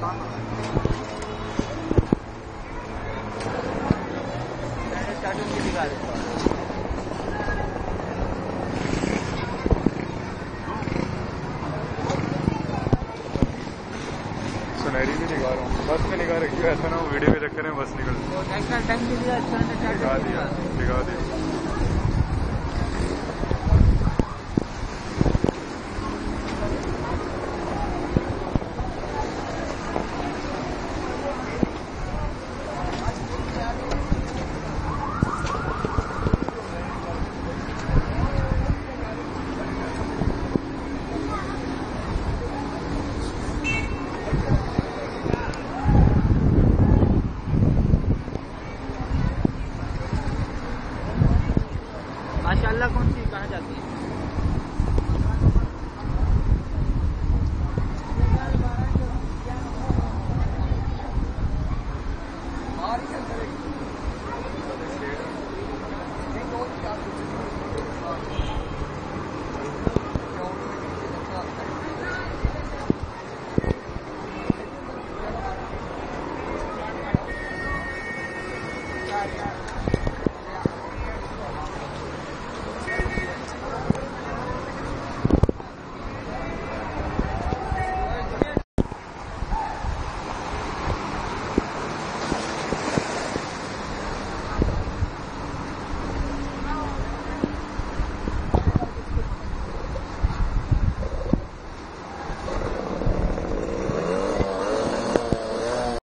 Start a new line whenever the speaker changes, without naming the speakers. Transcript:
सुनहरी भी निकाल रहा हूँ, बस में निकाल रखी है, ऐसा ना हो वीडियो के चक्कर में बस निकल दिखा दिया।